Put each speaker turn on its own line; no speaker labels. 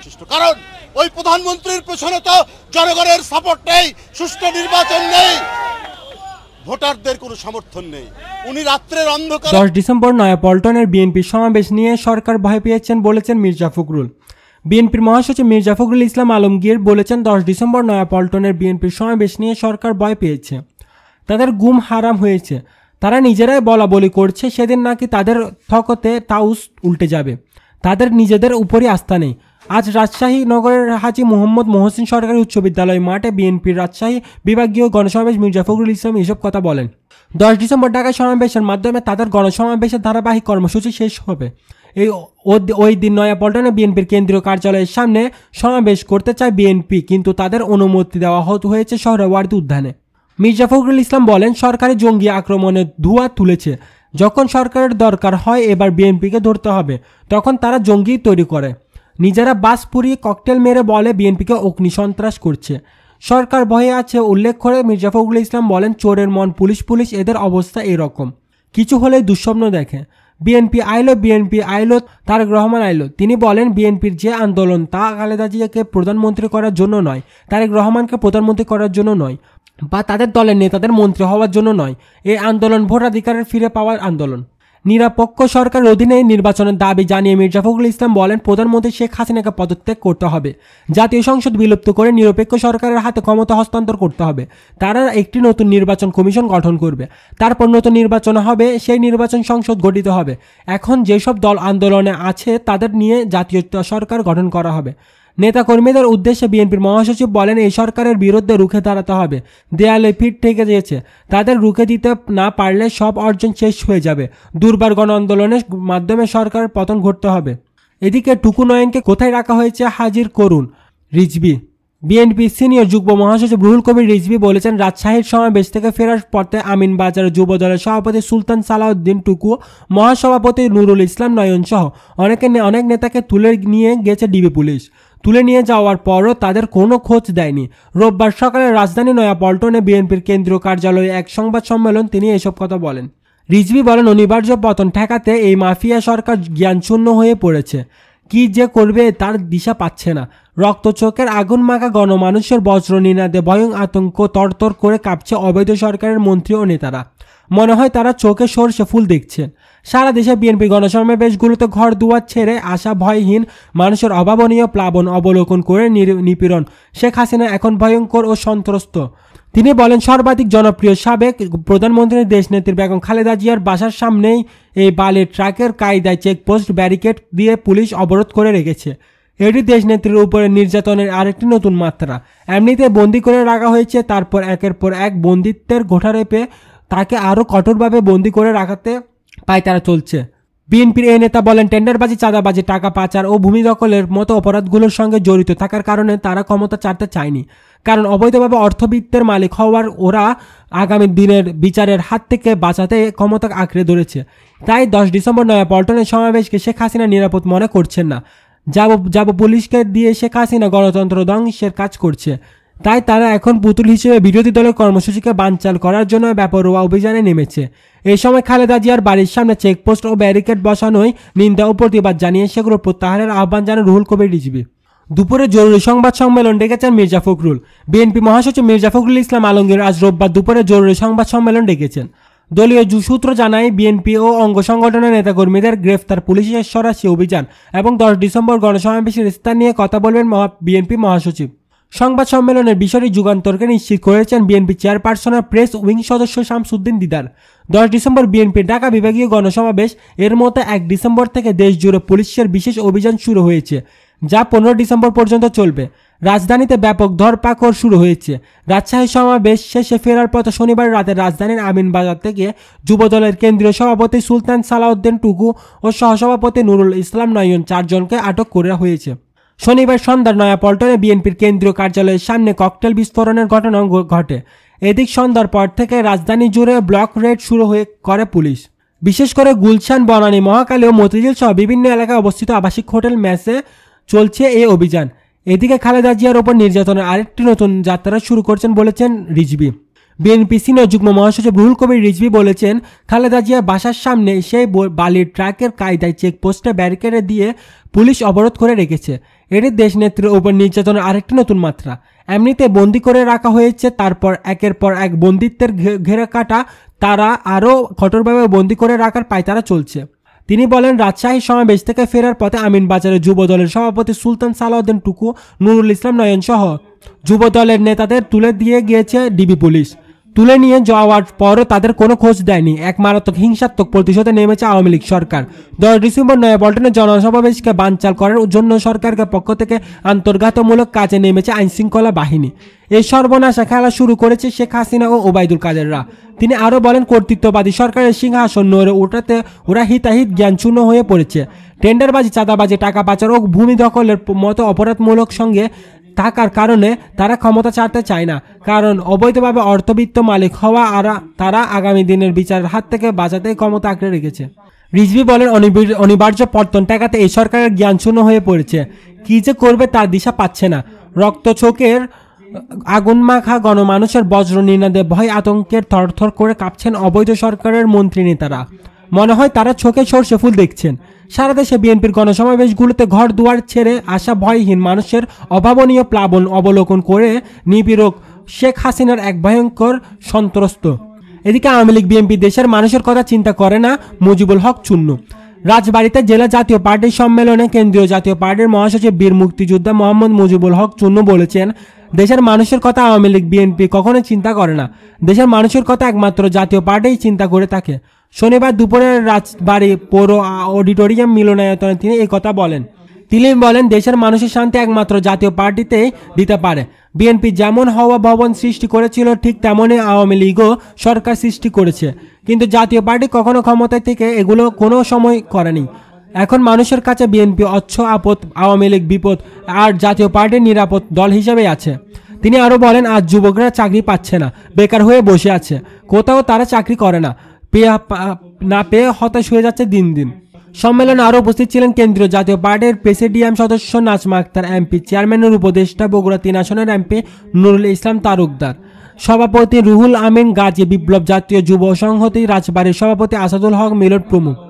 সংশ্লিষ্ট, কারণ ওই প্রধানমন্ত্রীর পেছনে তো জনগণের সাপোর্ট নেই, সুষ্ঠু নির্বাচন নেই, ভোটারদের কোনো সমর্থন নেই। উনি রাত্রের অন্ধকার।
10 ডিসেম্বর নয়াপল্টনের বিএনপির সমাবেশ নিয়ে সরকার ভয় পেয়েছেন বলেছেন মির্জা ফখরুল। বিএনপির মহাসচিব মির্জা ফখরুল ইসলাম আলমগীর বলেছেন, 10 ডিসেম্বর নয়াপল্টনের বিএনপির সমাবেশ নিয়ে সরকার ভয় পেয়েছে, তাদের গুম হারাম হয়েছে, তারা নিজেরাই বলা বলি করছে সেদিন নাকি তাদের থকতে তাউস উল্টে যাবে, তাদের নিজেদের উপরই আস্থা নেই। আজ রাজশাহী নগরের হাজী মোহাম্মদ মহসিন সরকারি উচ্চ বিদ্যালয় মাঠে বিএনপির রাজশাহী বিভাগীয় গণসমাবেশ মির্জা ফখরুল ইসলাম এসব কথা বলেন। 10 ডিসেম্বর ঢাকায় সমাবেশের মাধ্যমে তাদের গণসমাবেশের ধারাবাহিক কর্মসূচি শেষ হবে। ওই দিন নয়াপল্টনে বিএনপির কেন্দ্রীয় কার্যালয়ের সামনে সমাবেশ করতে চায় বিএনপি, কিন্তু তাদের অনুমতি দেওয়া হয়েছে সোহরাওয়ার্দী উদ্যানে। মির্জা ফখরুল ইসলাম বলেন, সরকারি জঙ্গি আক্রমণের ধোঁয়া তুলেছে, যখন সরকারের দরকার হয় এবার বিএনপিকে ধরতে হবে, তখন তারা জঙ্গি তৈরি করে, নিজেরা বাস পুড়িয়ে ককটেল মেরে বলে বিএনপিকে অগ্নিসন্ত্রাস করছে, সরকার ভয়ে আছে উল্লেখ করে মির্জা ফখরুল ইসলাম বলেন, চোরের মন পুলিশ পুলিশ, এদের অবস্থা এরকম, কিছু হলেই দুঃস্বপ্ন দেখে। বিএনপি আইলো, তারেক রহমান আইলো। তিনি বলেন, বিএনপির যে আন্দোলন তা খালেদা জিয়াকে প্রধানমন্ত্রী করার জন্য নয়, তারেক রহমানকে প্রধানমন্ত্রী করার জন্য নয়, বা তাদের দলের নেতাদের মন্ত্রী হওয়ার জন্য নয়। এই আন্দোলন ভোটাধিকারের ফিরে পাওয়ার আন্দোলন। নিরপেক্ষ সরকারের অধীনে নির্বাচনের দাবি জানিয়ে মির্জা ফখরুল ইসলাম বলেন, প্রধানমন্ত্রী শেখ হাসিনাকে পদত্যাগ করতে হবে, জাতীয় সংসদ বিলুপ্ত করে নিরপেক্ষ সরকারের হাতে ক্ষমতা হস্তান্তর করতে হবে, তারা একটি নতুন নির্বাচন কমিশন গঠন করবে, তারপর নতুন নির্বাচন হবে, সেই নির্বাচন সংসদ গঠিত হবে। এখন যেসব দল আন্দোলনে আছে তাদের নিয়ে জাতীয় সরকার গঠন করা হবে। নেতাকর্মীদের উদ্দেশ্যে বিএনপির মহাসচিব বলেন, এই সরকারের বিরুদ্ধে রুখে দাঁড়াতে হবে, দেয়ালে পিঠ থেকে গিয়েছে, তাদের রুখে দিতে না পারলে সব অর্জন শেষ হয়ে যাবে, দুর্বার গণ আন্দোলনের মাধ্যমে সরকারের পতন ঘটতে হবে। এদিকে টুকু নয়নকে কোথায় রাখা হয়েছে হাজির করুন রিজভী। বিএনপি সিনিয়র যুগ্ম মহাসচিব রুহুল কবির রিজভী বলেছেন, রাজশাহীর সমাবেশ থেকে ফেরার পথে আমিনবাজার যুব দলের সভাপতি সুলতান সালাউদ্দিন টুকু, মহাসভাপতি নুরুল ইসলাম নয়ন সহ অনেক নেতাকে তুলে নিয়ে গেছে ডিবি পুলিশ। তুলে নিয়ে যাওয়ার পরও তাদের কোনো খোঁজ দেয়নি। রোববার সকালে রাজধানী নয়াপল্টনে বিএনপির কেন্দ্রীয় কার্যালয়ে এক সংবাদ সম্মেলন তিনি এসব কথা বলেন। রিজভী বলেন, অনিবার্য পতন ঠেকাতে এই মাফিয়া সরকার জ্ঞানশূন্য হয়ে পড়েছে, কি যে করবে তার দিশা পাচ্ছে না। রক্তচোখের আগুন মাখা গণমানুষের বজ্র নিনাদে ভয়ং আতঙ্ক তরতর করে কাঁপছে অবৈধ সরকারের মন্ত্রী ও নেতারা, মনে হয় তারা চোখে সরষে ফুল দেখছেন। সারা দেশে বিএনপি গণসমাবেশগুলোতে ঘর দুয়ার ছেড়ে আসা ভয়হীন মানুষের অভাবনীয় প্লাবন অবলোকন করে নিপীড়ন শেখ হাসিনা এখন ভয়ঙ্কর ও সন্ত্রস্ত। তিনি বলেন, সর্বাধিক জনপ্রিয় সাবেক প্রধানমন্ত্রী দেশনেত্রী বেগম খালেদা জিয়ার বাসার সামনেই এই বালের ট্রাকের কায়দায় চেকপোস্ট ব্যারিকেড দিয়ে পুলিশ অবরোধ করে রেখেছে। এটি দেশনেত্রীর উপরে নির্যাতনের আরেকটি নতুন মাত্রা। এমনিতে বন্দি করে রাখা হয়েছে, তারপর একের পর এক বন্দিত্বের ঘোষারেপে তাকে আরও কঠোরভাবে বন্দি করে রাখাতে পায়তারা চলছে। বিএনপির এই নেতা বলেন, টেন্ডারবাজি, চাঁদাবাজি, টাকা পাচার ও ভূমি দখলের মতো অপরাধগুলোর সঙ্গে জড়িত থাকার কারণে তারা ক্ষমতা ছাড়তে চায়নি, কারণ অবৈধভাবে অর্থবিত্তের মালিক হওয়ার ওরা আগামী দিনের বিচারের হাত থেকে বাঁচাতে ক্ষমতা আঁকড়ে ধরেছে। তাই 10 ডিসেম্বর নয়াপল্টনের সমাবেশকে শেখ হাসিনা নিরাপদ মনে করছেন না। যাব পুলিশকে দিয়ে শেখ হাসিনা গণতন্ত্র ধ্বংসের কাজ করছে, তাই তারা এখন পুতুল হিসেবে বিরোধী দলের কর্মসূচিকে বানচাল করার জন্য ব্যাপরোয়া অভিযানে নেমেছে। এই সময় খালেদা জিয়ার বাড়ির সামনে চেকপোস্ট ও ব্যারিকেড বসানোয় নিন্দা ও প্রতিবাদ জানিয়ে সেগুলো প্রত্যাহারের আহ্বান জানান রুহুল কবির রিজভী। দুপুরে জরুরি সংবাদ সম্মেলন ডেকেছেন মির্জা ফখরুল। বিএনপি মহাসচিব মির্জা ফখরুল ইসলাম আলমগীর আজ রোববার দুপুরে জরুরি সংবাদ সম্মেলন ডেকেছেন। দলীয় সূত্র জানায়, বিএনপি ও অঙ্গ সংগঠনের নেতাকর্মীদের গ্রেফতার, পুলিশের সরাসরি অভিযান এবং 10 ডিসেম্বর গণসমাবেশের স্থান নিয়ে কথা বলবেন বিএনপি মহাসচিব। সংবাদ সম্মেলনের বিষয়টি যুগান্তরকে নিশ্চিত করেছেন বিএনপি চেয়ারপারসনের প্রেস উইং সদস্য শামসুদ্দিন দিদার। 10 ডিসেম্বর বিএনপির ঢাকা বিভাগীয় গণসমাবেশ, এর মতো 1 ডিসেম্বর থেকে দেশ জুড়ে পুলিশের বিশেষ অভিযান শুরু হয়েছে, যা 15 ডিসেম্বর পর্যন্ত চলবে। রাজধানীতে ব্যাপক ধরপাকড় শুরু হয়েছে। রাজশাহী সমাবেশ শেষে ফেরার পথে শনিবার রাতে রাজধানীর আমিনবাজার থেকে যুবদলের কেন্দ্রীয় সভাপতি সুলতান সালাউদ্দিন টুকু ও সহসভাপতি নুরুল ইসলাম নয়ন 4 জনকে আটক করা হয়েছে। শনিবার সন্ধ্যার নয়াপল্টনে বিএনপির কেন্দ্রীয় কার্যালয়ের সামনে ককটেল বিস্ফোরণের ঘটনা ঘটে। এদিক সন্ধ্যার পর থেকে রাজধানী জুড়ে ব্লক রেড শুরু করে পুলিশ। বিশেষ করে গুলশান, বনানী, মহাখালী ও মতিঝিল সহ বিভিন্ন এলাকায় অবস্থিত আবাসিক হোটেল মেসে চলছে এই অভিযান। এদিকে খালেদা জিয়ার ওপর নির্যাতনের আরেকটি নতুন যাত্রা শুরু করছেন বলেছেন রিজভী। বিএনপি সিনিয়র যুগ্ম মহাসচিব রুহুল কবির রিজভী বলেছেন, খালেদা জিয়ার বাসার সামনে সেই বালির ট্রাকের কায়দায় চেকপোস্টে ব্যারিকেডে দিয়ে পুলিশ অবরোধ করে রেখেছে। এটি দেশনেত্রীর উপর নির্যাতনের আরেকটি নতুন মাত্রা। এমনিতে বন্দি করে রাখা হয়েছে, তারপর একের পর এক বন্দিত্বের ঘেরা কাটা তারা আরও কঠোরভাবে বন্দি করে রাখার পায়তারা চলছে। তিনি বলেন, রাজশাহী সমাবেশ থেকে ফেরার পথে আমিনবাজারের যুব দলের সভাপতি সুলতান সালাউদ্দিন টুকু, নুরুল ইসলাম নয়ন সহ যুব দলের নেতাদের তুলে দিয়ে গিয়েছে ডিবি পুলিশ। তুলে নিয়ে যাওয়ার পরও তাদের কোনো খোঁজ দেয়নি। এক মারাত্মক হিংসাত্মক প্রতিশোধে নেমেছে আওয়ামী লীগ সরকার। 10 ডিসেম্বর নয়াপল্টনে জনসমাবেশকে বানচাল করার জন্য সরকারের পক্ষ থেকে আন্তর্ঘাতমূলক কাজে নেমেছে আইনশৃঙ্খলা বাহিনী। এই সর্বনাশা খেলা শুরু করেছে শেখ হাসিনা ও ওবায়দুল কাদেররা। তিনি আরও বলেন, কর্তৃত্ববাদী সরকারের সিংহাসন নড়ে ওঠাতে ওরা হিতাহিত জ্ঞানশূন্য হয়ে পড়েছে। টেন্ডারবাজি, চাঁদাবাজি, টাকা পাচার ও ভূমি দখলের মতো অপরাধমূলক সঙ্গে থাকার কারণে তারা ক্ষমতা ছাড়তে চায় না, কারণ অবৈধভাবে অর্থবিত্ত মালিক হওয়া আর তারা আগামী দিনের বিচারের হাত থেকে বাঁচাতে ক্ষমতা আঁকড়ে রেখেছে। রিজভী বলেন, অনিবার্য পতন ঠেকাতে এই সরকারের জ্ঞানশূন্য হয়ে পড়েছে। কী যে করবে তার দিশা পাচ্ছে না। রক্তচোখের আগুন মাখা গণমানুষের বজ্র নিনাদে ভয় আতঙ্কের থরথর করে কাঁপছেন অবৈধ সরকারের মন্ত্রী নেতারা। মনে হয় তারা চোখে সর্ষে ফুল দেখছেন। সারা দেশে বিএনপির গণসমাবেশগুলোতে ঘর দুয়ার ছেড়ে আসা ভয়হীন মানুষের অভাবনীয় প্লাবন অবলোকন করে নিপীড়ক শেখ হাসিনার এক ভয়ঙ্কর সন্ত্রস্ত। এদিকে আওয়ামী লীগ বিএনপি দেশের মানুষের কথা চিন্তা করে না, মুজিবুল হক চুন্নু। রাজবাড়ীতে জেলা জাতীয় পার্টির সম্মেলনে কেন্দ্রীয় জাতীয় পার্টির মহাসচিব বীর মুক্তিযোদ্ধা মোহাম্মদ মুজিবুল হক চুন্নু বলেছেন, দেশের মানুষের কথা আওয়ামী লীগ বিএনপি কখনোই চিন্তা করে না। দেশের মানুষের কথা একমাত্র জাতীয় পার্টিই চিন্তা করে থাকে। শনিবার দুপুরে রাজবাড়ী পৌর অডিটোরিয়াম মিলনায়তনে তিনি এই কথা বলেন। তিনি বলেন, দেশের মানুষের শান্তি একমাত্র জাতীয় পার্টিতেই দিতে পারে। বিএনপি যেমন হওয়া ভবন সৃষ্টি করেছিল, ঠিক তেমনই আওয়ামী লীগও সরকার সৃষ্টি করেছে, কিন্তু জাতীয় পার্টি কখনো ক্ষমতায় থেকে এগুলো কোনো সময় করেনি। এখন মানুষের কাছে বিএনপি অচ্ছ আপদ, আওয়ামী লীগ বিপদ, আর জাতীয় পার্টির নিরাপদ দল হিসেবেই আছে। তিনি আরও বলেন, আজ যুবকরা চাকরি পাচ্ছে না, বেকার হয়ে বসে আছে, কোথাও তারা চাকরি করে না, না পেয়ে হতাশ হয়ে যাচ্ছে দিন দিন। সম্মেলনে আরও উপস্থিত ছিলেন কেন্দ্রীয় জাতীয় পার্টির প্রেসিডিয়াম সদস্য নাজমা আক্তার এমপি, চেয়ারম্যানের উপদেষ্টা বগুড়া 3 আসনের এমপি নুরুল ইসলাম তালুকদার, সভাপতি রুহুল আমিন গাজী, বিপ্লব জাতীয় যুব সংহতি রাজবাড়ির সভাপতি আসাদুল হক মিলন প্রমুখ।